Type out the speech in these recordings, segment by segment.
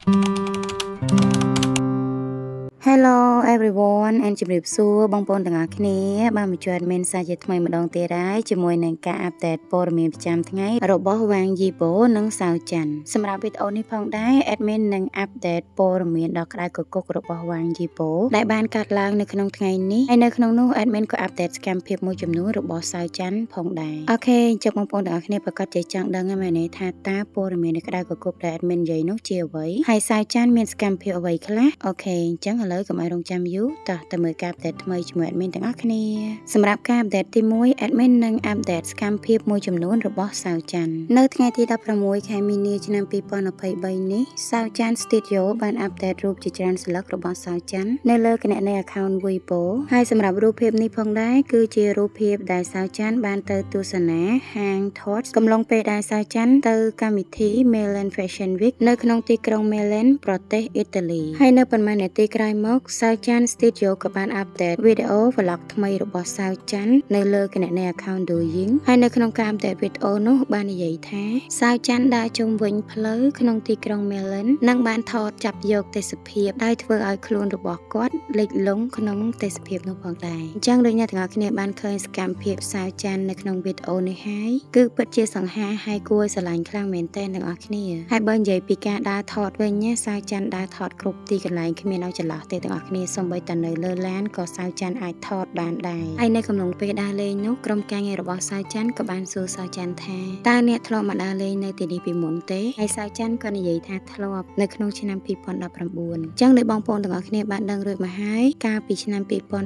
Hello everyone and ជំរាបសួរបងប្អូនទាំងអស់គ្នាបានមកជួប admin សាជាថ្មីម្ដងទៀតហើយជាមួយនឹងការអាប់ដេតព័ត៌មានប្រចាំថ្ងៃរបស់វាងយីបូនិងសាវច័ន្ទសម្រាប់វីដេអូនេះផងដែរ admin នឹងអាប់ដេតព័ត៌មានដ៏ក្តៅគគុករបស់វាងយីបូដែលបានកាត់ឡើងនៅក្នុងថ្ងៃនេះហើយនៅក្នុងនោះ admin ក៏អាប់ដេតសកម្មភាពមួយចំនួនរបស់សាវច័ន្ទផងដែរអូខេចុះបងប្អូនទាំងអស់គ្នាប្រកាសជាចង់ដឹងហើយមែនទេថាតើព័ត៌មានក្តៅគគុកដែល admin និយាយនោះជាអ្វីហើយសាវច័ន្ទមានសកម្មភាពអ្វីខ្លះអូខេអញ្ចឹងឥឡូវកុំឲ្យរងចាំយូរតោះទៅមើលការអាប់ដេតថ្មីជាមួយ admin ទាំងអស់គ្នាសម្រាប់ការអាប់ដេតទី1 admin នឹងអាប់ដេតសកម្មភាពមួយចំនួនរបស់សាវច័ន្ទនៅថ្ងៃទី16ខែមីនាឆ្នាំ2023នេះសាវច័ន្ទ Studio បានអាប់ដេតរូបជាច្រើនស្លឹករបស់សាវច័ន្ទនៅលើគណនី account Weibo ហើយសម្រាប់រូបភាពនេះផងដែរគឺជារូបភាពដែលសាវច័ន្ទបានទៅទស្សនាហាង Tots កំឡុងពេលដែលសាវច័ន្ទទៅកម្មវិធី Milan Fashion Week នៅក្នុងទីក្រុង Milan ប្រទេសអ៊ីតាលីហើយនៅប៉ុន្មាននាទីក្រោយមកសាវច័ន្ទ Studio ក៏បានអាប់ដេតវីដេអូ vlog ថ្មីរបស់សាវច័ន្ទនៅលើគណនី account Doing ហើយនៅក្នុងការអាប់ដេតវីដេអូនោះបាននិយាយថាសាវច័ន្ទដើរជុំវិញផ្លូវក្នុងទីក្រុង Milan និងបានថតចាប់យកទេសភាពដោយធ្វើឲ្យខ្លួនរបស់គាត់លិចលង់ក្នុងទេសភាពនោះផងដែរអញ្ចឹងដូចអ្នកទាំងអស់គ្នាបានឃើញសកម្មភាពសាវច័ន្ទនៅក្នុងវីដេអូនេះហើយគឺពិតជាសង្ហាហើយគួរស្រឡាញ់ខ្លាំងមែនទែនទាំងអស់គ្នាហើយបើនិយាយពីការដើរថតវិញសាវច័ន្ទដើរថតគ្រប់ទីកន្លែងគ្មានឲ្យចន្លោះទេទាំងអស់គ្នាសូម្បីតែនៅលើឡានក៏សាវច័ន្ទអាចថតបានដែរហើយនៅកំឡុងពេលដើរលេងនោះក្រុមការងាររបស់សាវច័ន្ទក៏បានសួរសាវច័ន្ទថាតើអ្នកធ្លាប់មកដើរលេងនៅទីនេះពីមុនទេហើយសាវច័ន្ទក៏និយាយថាធ្លាប់នៅក្នុងឆ្នាំ2019អញ្ចឹងដោយបងប្អូនទាំងអស់គ្នាបានដឹងរួចមកហើយកាលពីឆ្នាំ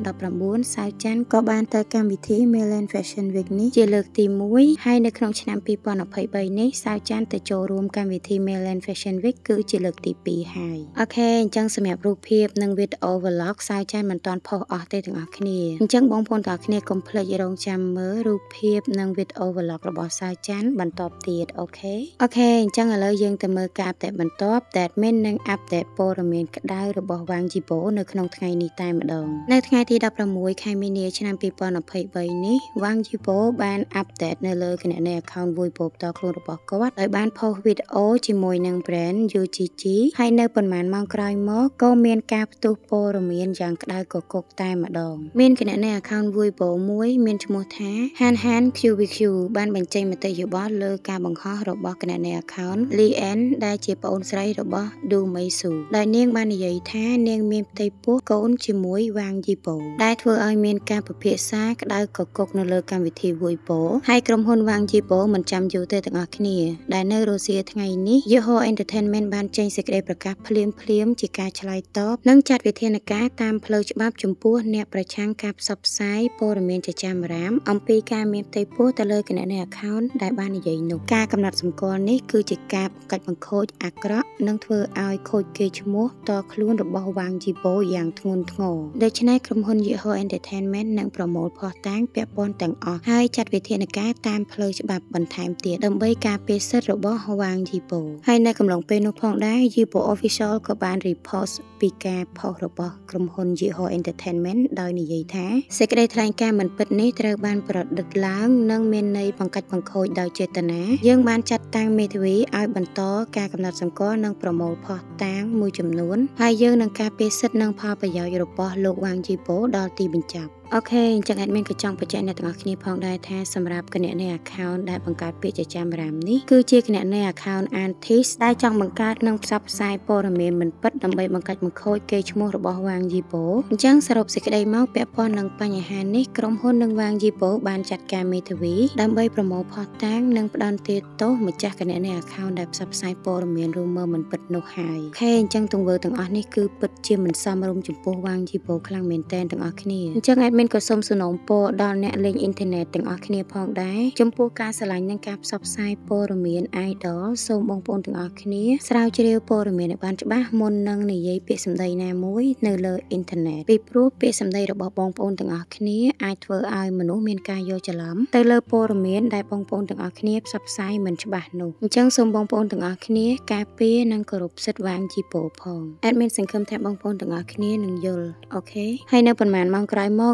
2019សាវច័ន្ទក៏បានទៅកម្មវិធី Milan Fashion Week នេះជាលើកទី1ហើយនៅក្នុងឆ្នាំ2023នេះសាវច័ន្ទទៅចូលរួមកម្មវិធី Milan Fashion Week គឺជាលើកទី2ហើយអូខេអញ្ចឹងសម្រាប់រូបភាពនិងវីដេអូ vlog សាវច័ន្ទមិនទាន់ផុសអស់ទេទាំងអស់គ្នាអញ្ចឹងបងប្អូនទាំងអស់គ្នាកុំភ្លេចរងចាំមើលរូបភាពនិងវីដេអូ vlog របស់សាវច័ន្ទបន្តទៀតអូខេអញ្ចឹងឥឡូវយើងទៅមើលការអាប់ដេតបន្តដែលមាននឹងអាប់ដេតព័ត៌មានក្តៅរបស់វាងជីបូនៅក្នុងថ្ងៃនេះតែម្ដងនៅថ្ងៃទី16ខែមីនាឆ្នាំ2023នេះវាងជីបូបានអាប់ដេតនៅលើគណនី account Weibo ផ្ទាល់ខ្លួនរបស់គាត់ដោយបានផុសវីដេអូជាមួយនឹង brand UGG ហើយនៅប៉ុន្មានម៉ោងក្រោយមកក៏មានការផ្ទុះព័ត៌មានយ៉ាងក្តៅគគុកតែម្ដងមានគណនី account Weibo មួយមានឈ្មោះថា Han QVQ បានបញ្ចេញមតិយោបល់លើការបង្ហោះរបស់គណនី account Lien ដែលជាប្អូនស្រីរបស់ Du Meisu ដោយនាងបាននិយាយថានាងមានផ្ទៃពោះកូនជាមួយវាងយីបូដែលធ្វើឲ្យមានការពិភាក្សាក្តៅគគុកនៅលើកម្មវិធី Weibo ហើយក្រុមហ៊ុនវាងយីបូមិនចាំយូរទេទាំងអស់គ្នាដែលនៅរុស្ស៊ីថ្ងៃនេះ Yahoo Entertainment បានចេញសេចក្តីប្រកាសភ្លាមជាការឆ្លើយតបនិងចាត់វិធានការតាមផ្លូវច្បាប់ចំពោះអ្នកប្រឆាំងការផ្សព្វផ្សាយព័ត៌មានជាចាំរាមអំពីការមានផ្ទៃពោះទៅលើគណនី account ដែលបាននិយាយនោះការកំណត់សម្គាល់នេះគឺជាការបង្កាច់បង្ខូចអាក្រក់និងធ្វើឲ្យខូចកេរ្តិ៍ឈ្មោះតខ្លួនរបស់វាងយីបូយ៉ាងធ្ងន់ធ្ងរដូច្នេះក្រុមហ៊ុន Yahoo Entertainment នឹងប្រមូលភស្តុតាងពាក់ព័ន្ធទាំងអស់ហើយចាត់វិធានការតាមផ្លូវច្បាប់បន្ថែមទៀតដើម្បីការពារសិទ្ធិរបស់វាងយីបូហើយនៅកំឡុងពេលនោះផងដែរ Yahoo Official ក៏បាន repost ពីការផុសរបស់ក្រុមហ៊ុន Yahoo Entertainment ដោយនិយាយថាសេចក្តីថ្លែងការណ៍មិនពិតនេះត្រូវបានប្រឌិតឡើងនិងមានន័យបង្កាច់បង្ខូចដោយចេតនាយើងបានចាត់តាំងមេធាវីឲ្យបន្តការកំណត់សម្គាល់និងប្រមូលភស្តុតាងមួយចំនួនហើយយើងនឹងការពារសិទ្ធិនិងផលប្រយោជន៍របស់លោកវាងយីបូដល់ទីបញ្ចប់អូខេអញ្ចឹង admin ក៏ចង់បញ្ជាក់អ្នកទាំងអស់គ្នាផងដែរថាសម្រាប់គណនី account ដែលបង្កើតពាក្យជាចាំរាមនេះគឺជាគណនី account antis ដែលចង់បង្កើតនិងផ្សព្វផ្សាយព័ត៌មានមិនពិតដើម្បីបង្កាច់បង្ខូចកេរ្តិ៍ឈ្មោះរបស់វាងយីបូអញ្ចឹងសរុបសេចក្តីមកពាក់ព័ន្ធនឹងបញ្ហានេះក្រុមហ៊ុននិងវាងយីបូបានចាត់ការមេធាវីដើម្បីប្រមូលភស្តុតាងនិងផ្ដន្ទាទោសម្ចាស់គណនី account ដែលផ្សព្វផ្សាយព័ត៌មានរូមឺមិនពិតនោះហើយអូខេអញ្ចឹងទង្វើទាំងអស់នេះគឺពិតជាមិនសមរម្យចំពោះវាងយីបូខ្លាំងមែនទែនទាំងអស់គ្នាអញ្ចឹង admin ក៏សូមសំណូមពរដល់អ្នកលេងអ៊ីនធឺណិតទាំងអស់គ្នាផងដែរចំពោះការឆ្លាញ់និងការផ្សព្វផ្សាយព័ត៌មាន idol សូមបងប្អូនទាំងអស់គ្នាស្រាវជ្រាវព័ត៌មានឲ្យបានច្បាស់មុននឹងនិយាយពាក្យសម្ដីណាមួយនៅលើអ៊ីនធឺណិតពីព្រោះពាក្យសម្ដីរបស់បងប្អូនទាំងអស់គ្នាអាចធ្វើឲ្យមនុស្សមានការយល់ច្រឡំទៅលើព័ត៌មានដែលបងប្អូនទាំងអស់គ្នាផ្សព្វផ្សាយមិនច្បាស់នោះអញ្ចឹងសូមបងប្អូនទាំងអស់គ្នាការពារនិងគោរពសិទ្ធិវាងជីពូផង admin សង្ឃឹមថាបងប្អូនទាំងអស់គ្នានឹងយល់អូខេហើយនៅប៉ុន្មានម៉ោងក្រោយមក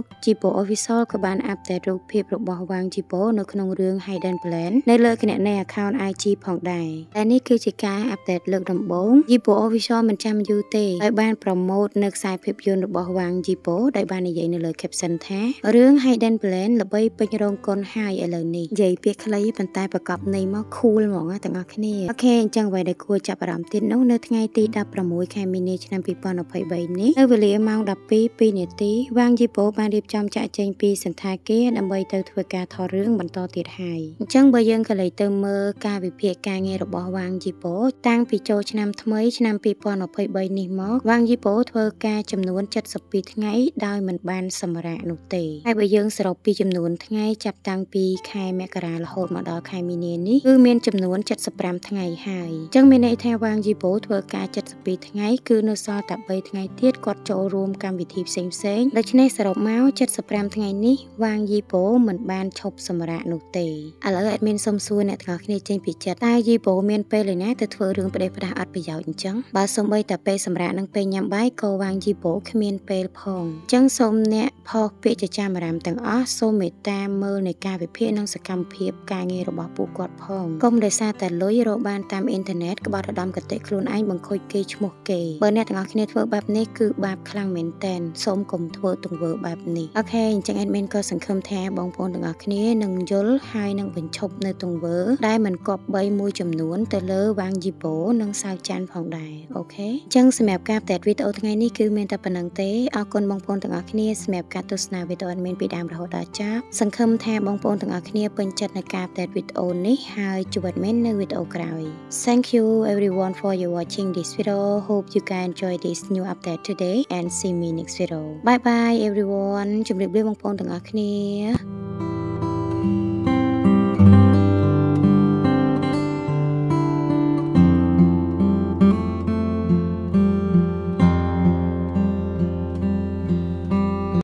Jibo Official ក៏បាន update រូបភាពរបស់វាង Jibo នៅក្នុងរឿង Hidden Plan នៅលើគណនី account IG ផងដែរតែនេះគឺជាការ update លើកដំបូង Jibo Official មិនចាំយូរទេដោយបាន promote នៅខ្សែភាពយន្តរបស់វាង Jibo ដោយបាននិយាយនៅលើ caption ថារឿង Hidden Plan ល្បីពេញរោងកុនហើយឥឡូវនេះនិយាយពាក្យខ្លីប៉ុន្តែប្រកបន័យមក cool ហ្មងណាទាំងអស់គ្នាអូខេអញ្ចឹងអ្វីដែលគួរចាប់អារម្មណ៍ទៀតនោះនៅថ្ងៃទី 16 ខែមីនាឆ្នាំ 2023 នេះនៅវេលាម៉ោង 12:02 នាទីវាង Jibo បានរៀបចំចាក់ចេញពីសន្តាគារដើម្បីទៅធ្វើការថតរឿងបន្តទៀតហើយអញ្ចឹងបើយើងក៏លេចទៅមើលការវិភាគការងាររបស់វាង Jibo តាំងពីចូលឆ្នាំថ្មីឆ្នាំ 2023 នេះមកវាង Jibo ធ្វើការចំនួន 72 ថ្ងៃដោយមិនបានសម្រាកនោះទេហើយបើយើងសរុបពីចំនួនថ្ងៃចាប់តាំងពីខែមករារហូតមកដល់ខែមីនានេះគឺមានចំនួន 75 ថ្ងៃហើយអញ្ចឹងមានន័យថាវាង Jibo ធ្វើការ 72 ថ្ងៃគឺនៅសល់តែ 3 ថ្ងៃទៀតគាត់ចូលរួមកម្មវិធីផ្សេងៗដូច្នេះសរុបមក 75 ថ្ងៃនេះវាង Jibo មិនបានឈប់សម្រាកនោះទេឥឡូវ admin សុំសួរអ្នកទាំងអស់គ្នាចេញពីចិត្តតើ Jibo មានពេលឯណាទៅធ្វើរឿងផ្ដេសផ្ដាសអត់ប្រយោជន៍អញ្ចឹងបើសូម្បីតែពេលសម្រាកនិងពេលញ៉ាំបាយក៏វាង Jibo គ្មានពេលផងអញ្ចឹងសូមអ្នកផុសពាក្យចចាមអារ៉ាមទាំងអស់សូមមេត្តាមើលនៃការវិភាគនិងសកម្មភាពការងាររបស់ពួកគាត់ផងកុំដោយសារតែលុយរកបានតាមអ៊ីនធឺណិតក្បត់ឧត្តមគតិខ្លួនឯងបង្ខូចគេឈ្មោះគេបើអ្នកទាំងអស់គ្នាធ្វើបែបនេះគឺបាបខ្លាំងមែនតើសូមកុំធ្វើទង្វើបែបនេះអូខេអញ្ចឹង admin ក៏សង្ឃឹមថាបងប្អូនទាំងអស់គ្នានឹងយល់ហើយនឹងបញ្ឈប់នៅទង្វើដែលមិនគប្បីមួយចំនួនទៅលើវាង Jibo និងសាវច័ន្ទផងដែរអូខេអញ្ចឹងសម្រាប់ការផ្សាយវីដេអូថ្ងៃនេះគឺមានតែប៉ុណ្្នឹងទេអរគុណបងប្អូនទាំងអស់គ្នាសម្រាប់ការទស្សនាវីដេអូ admin ពីដើមរហូតដល់ចប់សង្ឃឹមថាបងប្អូនទាំងអស់គ្នាពេញចិត្តនឹងការផ្សាយវីដេអូនេះហើយជួប admin នៅវីដេអូក្រោយ Thank you everyone for you watching this video hope you can enjoy this new update today and see me next video bye bye everyone ជម្រាបលាបងប្អូនទាំងអស់គ្នា